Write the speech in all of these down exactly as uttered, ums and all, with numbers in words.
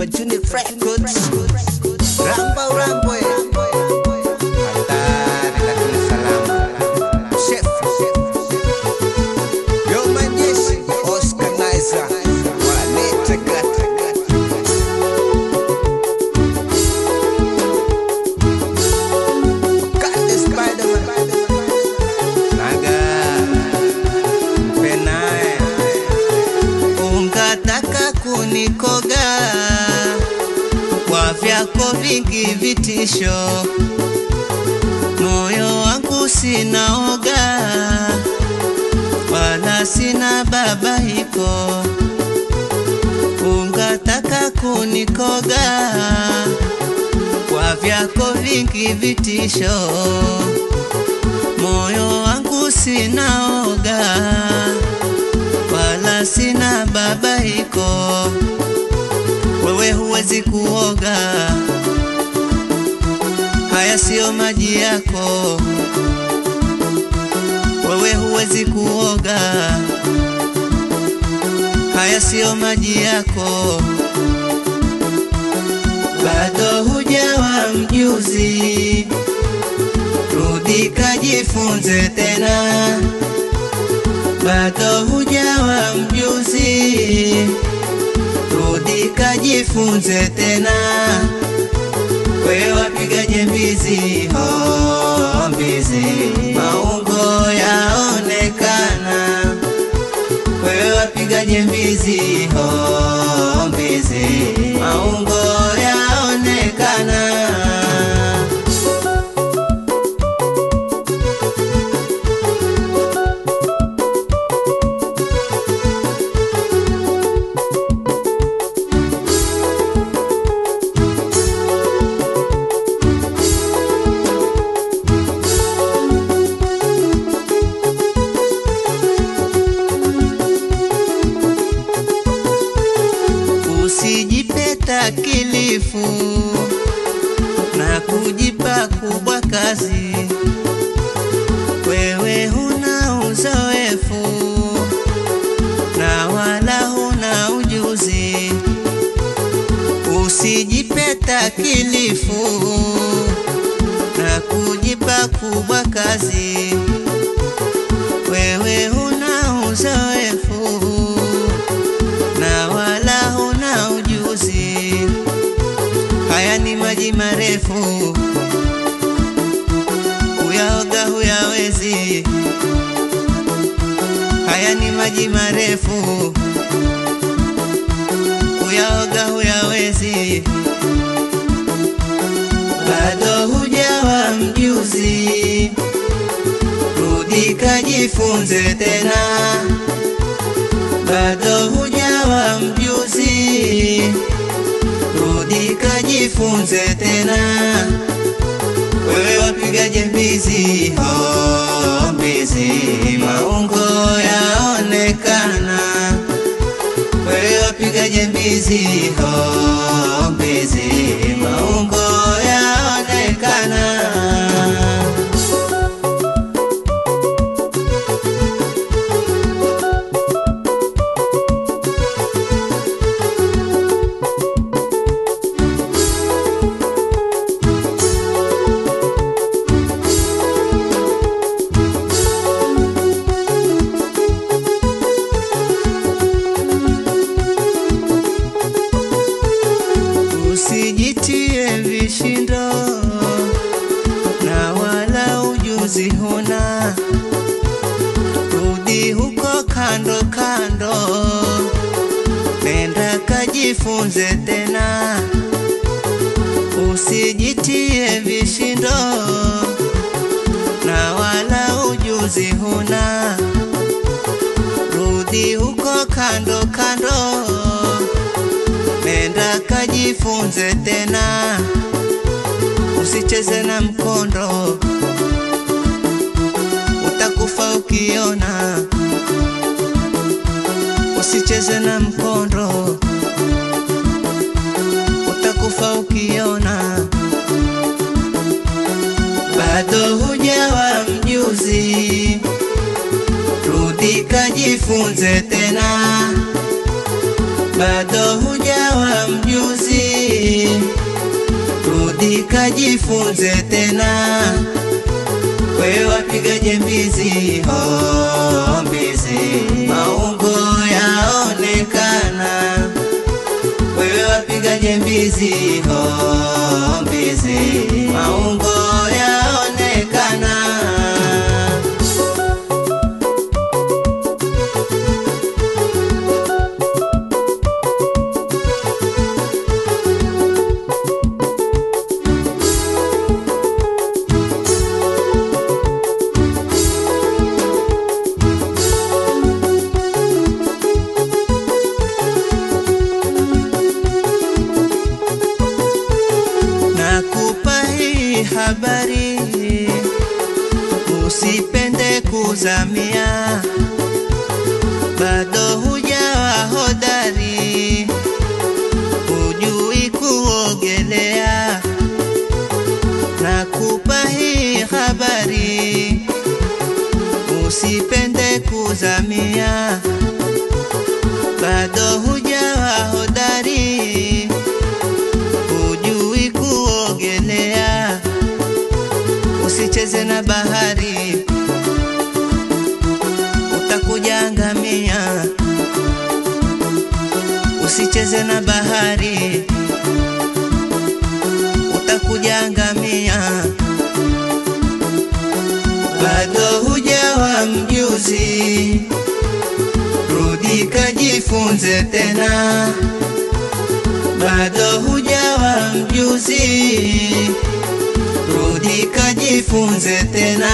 Bajuni Records. Rambo Rambo hatari lakini salama. Chef Yo Manyeshi Oscar Niza Walete gata Kande Spider-Man Naga Penae Ungataka kunikoga kwa vyako vingi vitisho, moyo wangu sinaoga wala sina babaiko. Ungataka kunikoga kwa vyako vingi vitisho, moyo wangu sinaoga wala sina babaiko. Wewe huwezi kuoga, haya sio maji yako. Wewe huwezi kuoga, haya sio maji yako. Bado hujawa mjuzi, rudi kajifunze tena. Bado hujawa mjuzi, rudi kajifunze tena. Wewe wapigaje mbizi, oh mbizi, maungo yaonekana. Wewe wapigaje mbizi, oh mbizi, maungo yaonekana. Takilifu na kujipa kubwa kazi, wewe huna uzoefu na wala huna ujuzi. Usijipe takilifu na kujipa kubwa kazi, wewe huna uzoefu na wala huna ujuzi. Haya ni maji marefu, kuyaoga huyawezi. Haya ni maji marefu, kuyaoga huyawezi. Bado hujawa mjuzi, rudi kajifunze tena. Bado hujawa mjuzi, rudi kajifunze tena. Wewe wapigaje mbizi, oh mbizi, maungo yaonekana. Wewe wapigaje mbizi, oh mbizi, maungo yaonekana. Usijitie vishindo na wala ujuzi huna, rudi huko kando kando, nenda kajifunze tena. Usijitie vishindo na wala ujuzi huna, rudi huko kando kando, nenda kajifunze tena. Usicheze na mkondo, utakufa ukiona. Usicheze na mkondo, utakufa ukiona. Bado hujawa mjuzi, rudi kajifunze tena. Bado hujawa mjuzi, kajifunze tena. Wewe wapiga jembizi, oh mbizi, maungo yaonekana. Wewe wapiga jembizi, oh mbizi, maungo yaonekana. Habari, usipende kuzamia, bado hujawa hodari, hujui kuogelea. Nakupa hii habari, usipende kuzamia, bado hujawa hodari, hujui kuogelea. Usicheze na bahari, utakuja angamia. Usicheze na bahari, utakuja angamia. Bado hujawa mjuzi, rudi kajifunze tena. Bado hujawa mjuzi, rudi kajifunze tena.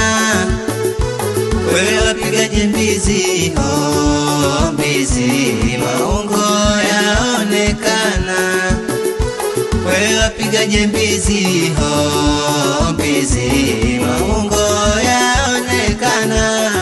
Wewe wapiga jembizi, oh mbizi, maungo yaonekana. Wewe wapiga jembizi, oh mbizi, maungo yaonekana.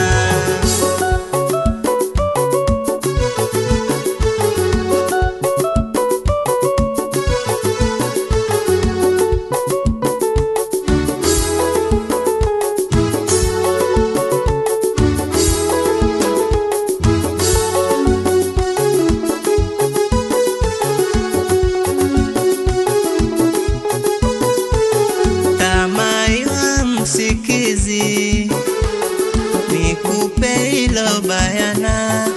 Sikizi, nikupe hilo bayana,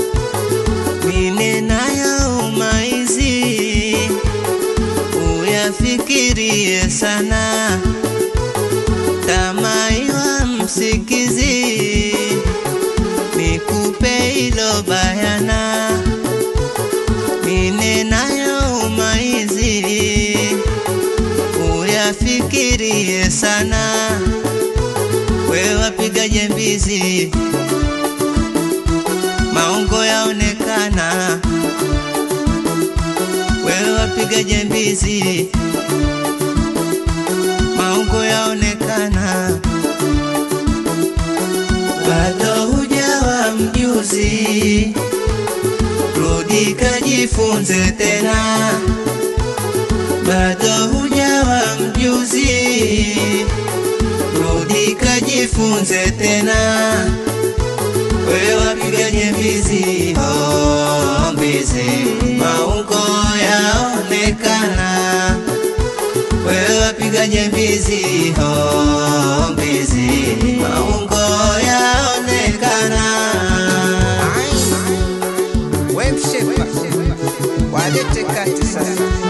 minenayo umaizi, uyafikirie sana. Tamaiwa msikizi, nikupe hilo bayana, minenayo umaizi, uyafikirie sana. Wewe wapiga jembizi, maungo yaonekana. Wewe wapiga jembizi, maungo yaonekana. Bado hujawa mjuzi, rudi kajifunze tena. Bado hujawa mjuzi, rudi kajifunze tena. Wewe wapiga jembizi, oh mbizi, maungo yaonekana. Wewe wapiga jembizi, oh mbizi, maungo yaonekana. Wemshepa walete kati sasa.